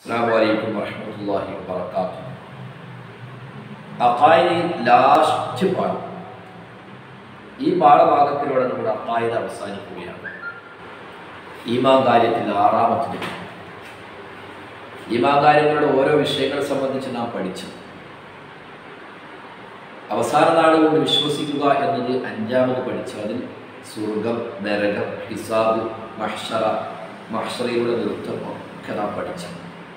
അസ്സലാമു വറഹ്മത്തുള്ളാഹി വബറകാതുഹു. അഖായിദ് ലാസ്റ്റ് പാഠം. ഈ പാഠഭാഗത്തിലൂടെ നമ്മുടെ അഖായിദ് അവസാനിക്കുകയാണ്. ഈമാൻ കാര്യത്തിൽ ആറാമത്തെ ഈമാൻ കാര്യങ്ങളുടെ ഓരോ വിഷയങ്ങളെ സംബന്ധിച്ച് നാം പഠിച്ചു. അവസാന നാളുകൊണ്ട് വിശ്വസിക്കുക എന്നത് അഞ്ചാമത് പഠിച്ചു. അതിൽ സ്വർഗം, നരകം, ഹിസാബ്, മഹ്ശറയുടെ നൃത്തം ഒക്കെ നാം പഠിച്ചു.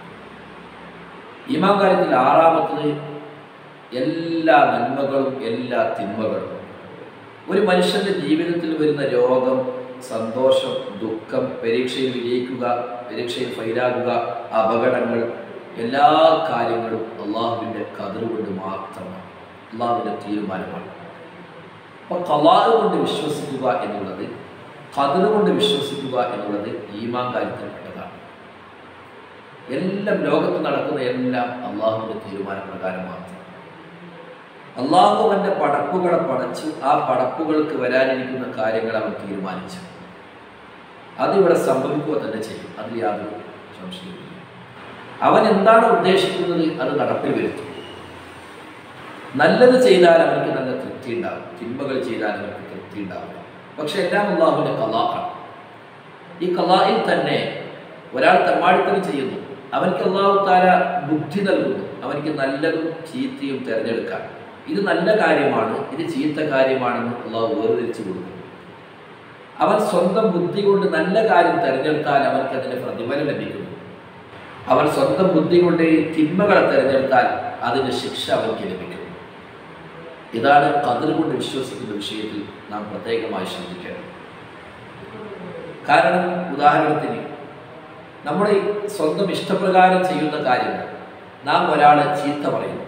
ഈമാൻ കാര്യത്തിൽ ആറാമത്തത് എല്ലാ നന്മകളും എല്ലാ തിന്മകളും. ഒരു മനുഷ്യൻ്റെ ജീവിതത്തിൽ വരുന്ന രോഗം, സന്തോഷം, ദുഃഖം, പരീക്ഷയിൽ വിജയിക്കുക, പരീക്ഷയിൽ ഫെയിലാകുക, അപകടങ്ങൾ, എല്ലാ കാര്യങ്ങളും അള്ളാഹുവിൻ്റെ ഖദർ കൊണ്ട് മാത്രമാണ്, അള്ളാഹുവിൻ്റെ തീരുമാനമാണ്. അപ്പോൾ ഖലാഅ് കൊണ്ട് വിശ്വസിക്കുക എന്നുള്ളത്, ഖദർ കൊണ്ട് വിശ്വസിക്കുക എന്നുള്ളത് ഈമാൻ കാര്യത്തിൽപ്പെട്ടതാണ്. എല്ലാം ലോകത്ത് നടക്കുന്ന എല്ലാം അള്ളാഹുവിൻ്റെ തീരുമാനപ്രകാരം മാത്രം. അള്ളാഹു അവൻ്റെ പടപ്പുകളെ പടച്ചു, ആ പടപ്പുകൾക്ക് വരാനിരിക്കുന്ന കാര്യങ്ങൾ അവൻ തീരുമാനിച്ചു. അതിവിടെ സംഭവിക്കുക തന്നെ ചെയ്യും, അതിൽ യാതൊരു സംശയമില്ല. അവൻ എന്താണ് ഉദ്ദേശിക്കുന്നത് അത് നടപ്പിൽ വരുത്തും. നല്ലത് ചെയ്താൽ അവർക്ക് നല്ല തൃപ്തി ഉണ്ടാകും, തിന്മകൾ ചെയ്താൽ അവർക്ക് തൃപ്തി ഉണ്ടാവില്ല. പക്ഷെ എല്ലാം അള്ളാഹുവിൻ്റെ ഖലാഅാണ്. ഈ ഖലാഇൽ തന്നെ ഒരാൾ തെമ്മാടിത്തരം ചെയ്യുന്നു, അവൻക്ക് അള്ളാഹു തആല ബുദ്ധി നൽകുന്നു, അവനിക്ക് നല്ലതും ചീത്തയും തിരഞ്ഞെടുക്കാൻ. ഇത് നല്ല കാര്യമാണ്, ഇത് ചീത്ത കാര്യമാണെന്ന് അള്ളാഹു വേർതിരിച്ചു കൊടുക്കുന്നു. അവൻ സ്വന്തം ബുദ്ധി കൊണ്ട് നല്ല കാര്യം തിരഞ്ഞെടുത്താൽ അവർക്ക് അതിന് പ്രതിഫലം ലഭിക്കുന്നു. അവൻ സ്വന്തം ബുദ്ധി കൊണ്ട് തിന്മകളെ തിരഞ്ഞെടുത്താൽ അതിന് ശിക്ഷ അവർക്ക് ലഭിക്കുന്നു. ഇതാണ് ഖദർ കൊണ്ട് വിശ്വസിക്കുന്ന വിഷയത്തിൽ നാം പ്രത്യേകമായി ശ്രദ്ധിക്കേണ്ടത്. കാരണം ഉദാഹരണത്തിന് നമ്മുടെ സ്വന്തം ഇഷ്ടപ്രകാരം ചെയ്യുന്ന കാര്യങ്ങൾ, നാം ഒരാളെ ചീത്ത പറയുന്നു,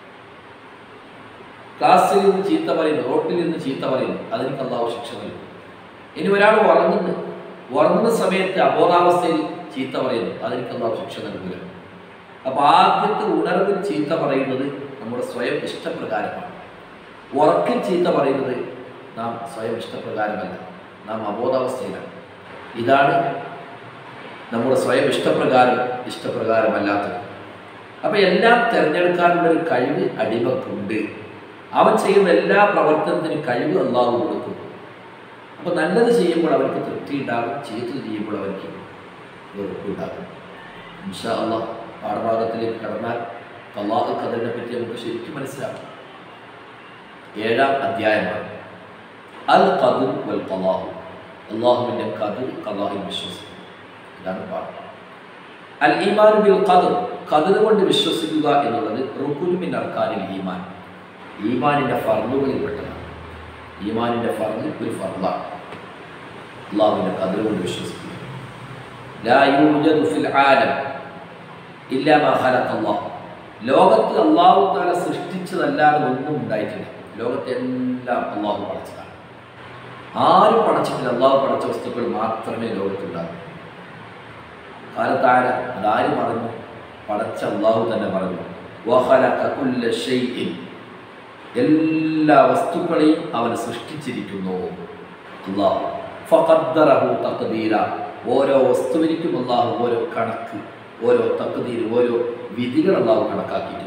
ക്ലാസ്സിൽ നിന്ന് ചീത്ത പറയുന്നു, റോട്ടിൽ നിന്ന് ചീത്ത പറയുന്നു, അതിന് അള്ളാഹു ശിക്ഷ നൽകും. ഇനി ഒരാൾ ഉറങ്ങുന്ന സമയത്ത് അബോധാവസ്ഥയിൽ ചീത്ത പറയുന്നു, അതിന് അള്ളാഹു ശിക്ഷ നൽകില്ല. അപ്പോൾ ആദ്യത്തെ ഉണർവിൽ ചീത്ത പറയുന്നത് നമ്മുടെ സ്വയം ഇഷ്ടപ്രകാരമാണ്. ഉറക്കിൽ ചീത്ത പറയുന്നത് നാം സ്വയം ഇഷ്ടപ്രകാരമല്ല, നാം അബോധാവസ്ഥയിലാണ്. ഇതാണ് നമ്മുടെ സ്വയം ഇഷ്ടപ്രകാരമല്ലാത്തത്. അപ്പോൾ എല്ലാം തിരഞ്ഞെടുക്കാനുള്ള ഒരു കഴിവ് അടിമക്കുണ്ട്. അവൻ ചെയ്യുന്ന എല്ലാ പ്രവർത്തനത്തിനും കഴിവ് അള്ളാഹു കൊടുക്കും. അപ്പോൾ നല്ലത് ചെയ്യുമ്പോൾ അവർക്ക് തൃപ്തി ഉണ്ടാകും, ചീത്ത ചെയ്യുമ്പോൾ അവർക്ക് വെറുപ്പുണ്ടാകും. ഇൻഷാ അള്ളാഹ് പാഠഭാഗത്തിലേക്ക് കടന്നാൽ ഖലാഅ് ഖദറിനെ പറ്റി നമുക്ക് ശരിക്കും മനസ്സിലാക്കും. 7-ാം അധ്യായമാണ് അൽ ഖദർ വൽ ഖലാഅ്. അള്ളാഹുവിൻ്റെ ഖദർ, ഖലാഇൽ വിശ്വസിക്കുക. ഇതാണ് പാഠം. അൽ ഈമാൻ ബിൽ ഖദർ, ഖദർ കൊണ്ട് വിശ്വസിക്കുക എന്നുള്ളത് റുക്നുൻ മിൻ അർക്കാനിൽ ഈമാൻ, ഈമാനിൻ്റെ ഫർളുകളിൽപ്പെട്ടതാണ്. ഈമാനിൻ്റെ ഫർള് ഒരു ഫർളാണ്, അള്ളാഹുവിൻ്റെ ഖദർ കൊണ്ട് വിശ്വസിക്കുക. ലാ യൂജദു ഫിൽ ആലം ഇല്ലാ മാ ഖലഖ അല്ലാഹ്. ലോകത്ത് അള്ളാഹു തആല സൃഷ്ടിച്ചതല്ലാതെ ഒന്നും ഉണ്ടായിട്ടില്ല. ലോകത്തെല്ലാം അള്ളാഹു പടച്ചതാണ്. ആരും പടച്ചിട്ടില്ല, അള്ളാഹു പടച്ച വസ്തുക്കൾ മാത്രമേ ലോകത്തുണ്ടാകൂ. കാലത്താര അതാര് പറഞ്ഞു? പടച്ച അള്ളാഹു തന്നെ പറഞ്ഞു. വഖലഖ കുല്ല ശൈഇൻ, എല്ലാ വസ്തുക്കളെയും അവൻ സൃഷ്ടിച്ചിരിക്കുന്നു അള്ളാഹു. ഫഖദ്ദറഹു തഖ്ദീറ, ഓരോ വസ്തുവിനും അള്ളാഹു ഓരോ കണക്ക്, ഓരോ തഖ്ദീർ, ഓരോ വിധികൾ അള്ളാഹു കണക്കാക്കിയിട്ടുണ്ട്.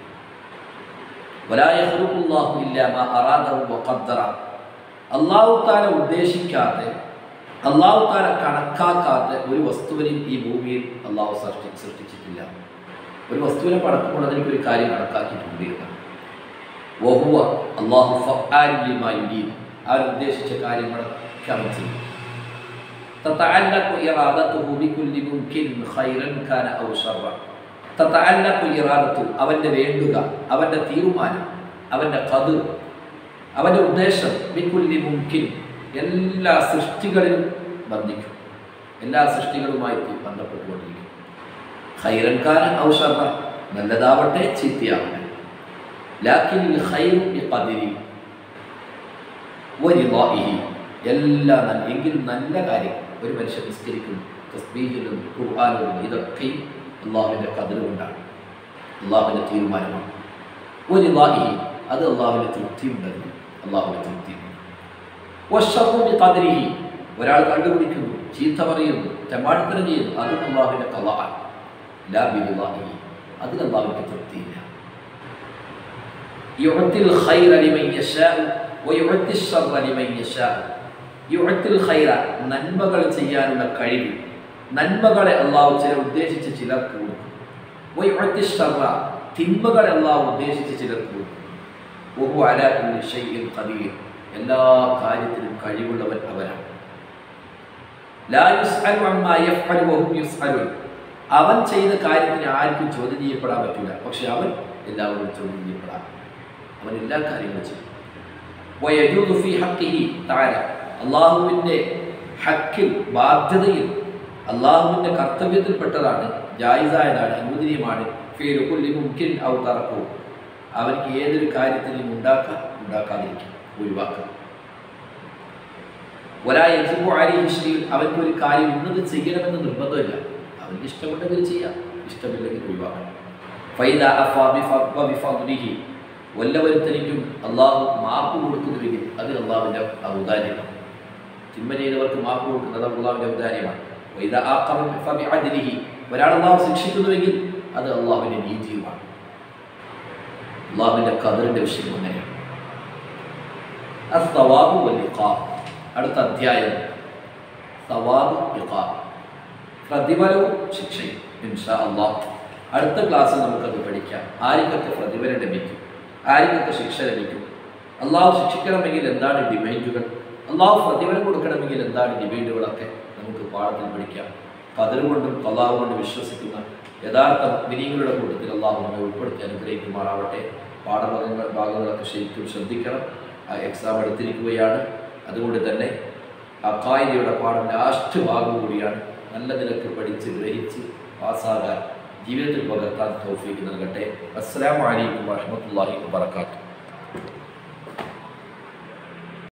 വലാ യഖ്ലുഖുല്ലാഹു ഇല്ലാ മാ അറാദഹു വഖദ്ദറ, അള്ളാഹു തആല ഉദ്ദേശിക്കാതെ, അള്ളാഹു തആല കണക്കാക്കാത്ത ഒരു വസ്തുവിനെയും ഈ ഭൂമിയിൽ അള്ളാഹു സൃഷ്ടിച്ചിട്ടില്ല. ഒരു വസ്തുവിനെ പടക്കുമ്പോൾ അതിനൊരു കാര്യം കണക്കാക്കിയിട്ടുണ്ട് എന്നാണ്. വഹുവ അല്ലാഹു ഫഅാലു ലിമാ യുരീദ്, അവർ ഉദ്ദേശിച്ച കാര്യങ്ങളൊക്കെ അവൻ ചെയ്യും. തതഅല്ലഖു ഇറാദത്തുഹു ബികുല്ലി മുംകിൻ ഖൈറൻ കാന ഔ ശർറൻ. തതഅല്ലഖു ഇറാദത്തു, അവൻ്റെ വേണ്ടുക, അവൻ്റെ തീരുമാനം, അവൻ്റെ ഖദർ, അവൻ്റെ ഉദ്ദേശം ബികുല്ലി മുംകിൻ, എല്ലാ സൃഷ്ടികളിലും ബന്ധിക്കും, എല്ലാ സൃഷ്ടികളുമായി ബന്ധപ്പെട്ടുകൊണ്ടിരിക്കും. ഖൈറൻ കാന ഔ ശർറൻ, നല്ലതാവട്ടെ ചീത്തയാവട്ടെ. ലാക്കിനിൽ ഖൈറു ബിഖദരി വരിളാഇഹി, എല്ലാ എങ്കിലും നല്ല കാര്യം. ഒരു മനുഷ്യൻ നിസ്കരിക്കുന്നു, തസ്ബീഹിലും ഖുർആനിലും, ഇതൊക്കെയും അള്ളാഹുവിൻ്റെ ഖദർ കൊണ്ടാണ്, അള്ളാഹുവിൻ്റെ തീരുമാനമാണ്. വരിളാഇഹി, അത് അള്ളാഹുവിൻ്റെ തൃപ്തിയുണ്ടെന്ന്, അള്ളാഹുവിൻ്റെ തൃപ്തിയുണ്ട്. വശർറു ബിഖദരിഹി, ഒരാൾ കണ്ടുപിടിക്കുന്നു, ചീത്ത പറയുന്നു, തെമ്മാടിത്തരം ചെയ്യുന്നു, അതും അള്ളാഹുവിൻ്റെ ഖലാഅാണ്. ലാ ബിറുദാഹി, അതിൽ അല്ലാഹുവിന്റെ തൃപ്തിയില്ല. യുഅത്തിൽ ഖൈറ ലിമൻ യശാഉ വയുഅത്തി ശർറ ലിമൻ യശാഉ. യുഅത്തിൽ ഖൈറ, നന്മകൾ ചെയ്യാനുള്ള കഴിവ്, നന്മകളെ അല്ലാഹു ഉദ്ദേശിച്ച ചിലർക്ക് കൊടുക്കും. വയുഅത്തി ശർറ, തിന്മകളെ അല്ലാഹു ഉദ്ദേശിച്ച ചിലർക്ക് കൊടുക്കും. വഹുവ അലാ കുല്ലി ഷൈഇൻ ഖദീർ, എല്ലാ കാര്യത്തിലും കഴിവുള്ളവൻ അവനാണ്. ലാ യുസ്അലു അമ്മാ യഫ്അലു വഹും യുസ്അലുൻ, അവൻ ചെയ്ത കാര്യത്തിന് ആർക്കും ചോദ്യം ചെയ്യപ്പെടാൻ പറ്റില്ല, പക്ഷെ അവൻ എല്ലാവരും ചോദ്യം ചെയ്യപ്പെടാം. അവൻ എല്ലാ കാര്യങ്ങളും ചെയ്യും. വയജൂദു ഫീ ഹഖ്ഖിഹി തആല, അല്ലാഹുവിൻ്റെ ഹക്കിൽ, ബാധ്യതയിൽ, അല്ലാഹുവിൻ്റെ കർത്തവ്യത്തിൽപ്പെട്ടതാണ്, ജായിസായതാണ്, അനുവദനീയമാണ്. ഫീലു കുല്ലി മുംകിൻ ഔ തറക്കു, അവർക്ക് ഏതൊരു കാര്യത്തിനും ഉണ്ടാക്കാതിരിക്കാം, ഒഴിവാക്കാം. വലാ യജിബു അലൈഹി ശൈഉൻ, അവൻക്കൊരു കാര്യം ഇന്നത് ചെയ്യണമെന്ന് നിർബന്ധമില്ല, അവർക്ക് ഇഷ്ടമുണ്ടെങ്കിൽ ചെയ്യാം, ഇഷ്ടമില്ലെങ്കിൽ ഒഴിവാക്കണം. ഫൈദാ അഫാ ബിഫദ്ലിഹി, വല്ലവരുത്തനിക്കും അള്ളാഹു മാപ്പ് കൊടുക്കുന്നുവെങ്കിൽ അത് അള്ളാഹുവിൻ്റെ ഔദാര്യമാണ്. തിന്മ ചെയ്തവർക്ക് മാപ്പ് കൊടുക്കുന്നത് അള്ളാഹുവിൻ്റെ ഔദാര്യമാണ്. വൈദാ ആഖബ ഫബിഅദ്ലിഹി, ഒരാൾ അള്ളാഹു ശിക്ഷിക്കുന്നുവെങ്കിൽ അത് അള്ളാഹുവിൻ്റെ നീതിയുമാണ്. അള്ളാഹുവിൻ്റെ ഖദറിൻ്റെ വിഷയം അങ്ങനെയാണ്. അസ്സവാബു വൽ ഇഖാബ്, അടുത്ത അധ്യായം സവാബ് ഇഖാബ്, പ്രതിഫലവും ശിക്ഷയും. ഇൻഷാ അല്ലാഹ് അടുത്ത ക്ലാസ്സിൽ നമുക്കത് പഠിക്കാം. ആർക്കൊക്കെ പ്രതിഫലം ലഭിക്കും, ആർക്കൊക്കെ ശിക്ഷ ലഭിക്കും, അള്ളാഹു ശിക്ഷിക്കണമെങ്കിൽ എന്താണ് ഡിമാൻഡുകൾ, അള്ളാഹു പ്രതിഫലം കൊടുക്കണമെങ്കിൽ എന്താണ് ഡിമാൻഡുകളൊക്കെ നമുക്ക് പാഠത്തിൽ പഠിക്കാം. ഖദർ കൊണ്ടും ഖളാ കൊണ്ടും വിശ്വസിക്കുന്ന യഥാർത്ഥ മുഅ്മിനീങ്ങളുടെ കൂട്ടത്തിൽ അള്ളാഹു നമ്മെ ഉൾപ്പെടുത്തി അനുഗ്രഹിക്കുമാറാവട്ടെ. ഭാഗങ്ങളൊക്കെ ശരിക്കും ശ്രദ്ധിക്കണം. ആ എക്സാം എടുത്തിരിക്കുകയാണ്, അതുകൊണ്ട് തന്നെ അഖായിദയുടെ പാഠം ലാസ്റ്റ് ഭാഗം കൂടിയാണ്. നല്ല നിലക്ക് പഠിച്ച് ഗ്രഹിച്ച് പാസ്സാകാൻ, ജീവിതത്തിൽ പകർത്താൻ തൗഫീഖ് നൽകട്ടെ. അസ്സലാമു അലൈക്കും വറഹ്മത്തുള്ളാഹി വബറകാതുഹു.